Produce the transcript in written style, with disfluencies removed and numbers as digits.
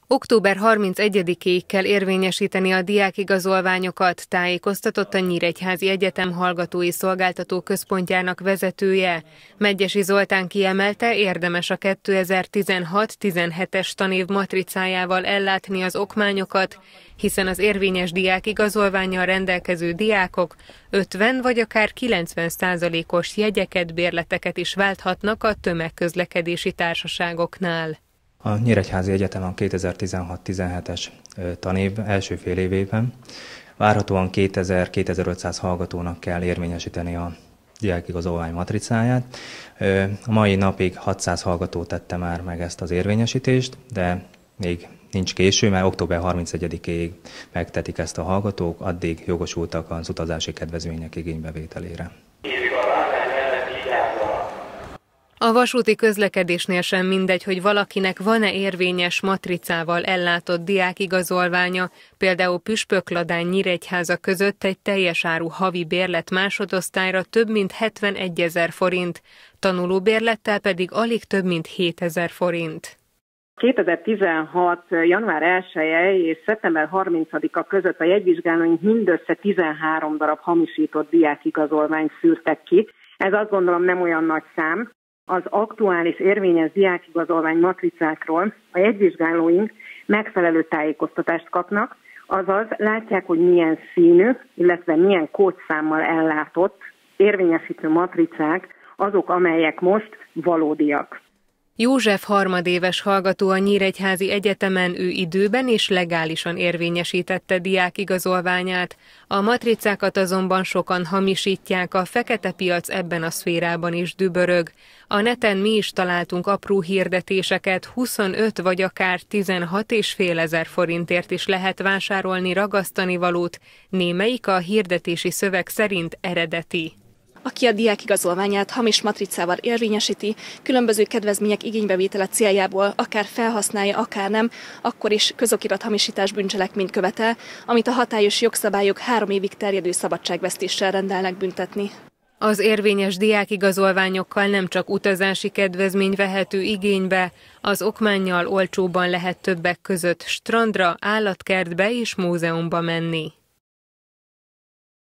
Október 31-ig kell érvényesíteni a diákigazolványokat, tájékoztatott a Nyíregyházi Egyetem Hallgatói Szolgáltató Központjának vezetője. Medgyessy Zoltán kiemelte, érdemes a 2016-17-es tanév matricájával ellátni az okmányokat, hiszen az érvényes diákigazolvánnyal rendelkező diákok 50 vagy akár 90%-os jegyeket, bérleteket is válthatnak a tömegközlekedési társaságoknál. A Nyíregyházi Egyetem a 2016-17-es tanév első fél évében várhatóan 2000-2500 hallgatónak kell érvényesíteni a diákigazolvány matricáját. A mai napig 600 hallgató tette már meg ezt az érvényesítést, de még nincs késő, mert október 31-ig megtetik ezt a hallgatók, addig jogosultak az utazási kedvezmények igénybevételére. A vasúti közlekedésnél sem mindegy, hogy valakinek van-e érvényes matricával ellátott diákigazolványa, például Püspökladány Nyíregyháza között egy teljes áru havi bérlet másodosztályra több mint 71 000 forint, tanulóbérlettel pedig alig több mint 7 000 forint. 2016. január 1-e és szeptember 30-a között a jegyvizsgálóink mindössze 13 darab hamisított diákigazolványt szűrtek ki. Ez azt gondolom nem olyan nagy szám. Az aktuális érvényes diákigazolvány matricákról a jegyvizsgálóink megfelelő tájékoztatást kapnak, azaz látják, hogy milyen színű, illetve milyen kódszámmal ellátott érvényesítő matricák azok, amelyek most valódiak. József harmadéves hallgató a Nyíregyházi Egyetemen, ő időben és legálisan érvényesítette diákigazolványát. A matricákat azonban sokan hamisítják, a fekete piac ebben a szférában is dübörög. A neten mi is találtunk apró hirdetéseket, 25 vagy akár 16,5 000 forintért is lehet vásárolni ragasztanivalót, némelyik a hirdetési szöveg szerint eredeti. Aki a diákigazolványát hamis matricával érvényesíti, különböző kedvezmények igénybevétele céljából akár felhasználja, akár nem, akkor is közokirat hamisítás bűncselekményt követel, amit a hatályos jogszabályok 3 évig terjedő szabadságvesztéssel rendelnek büntetni. Az érvényes diákigazolványokkal nem csak utazási kedvezmény vehető igénybe, az okmánnyal olcsóban lehet többek között strandra, állatkertbe és múzeumba menni.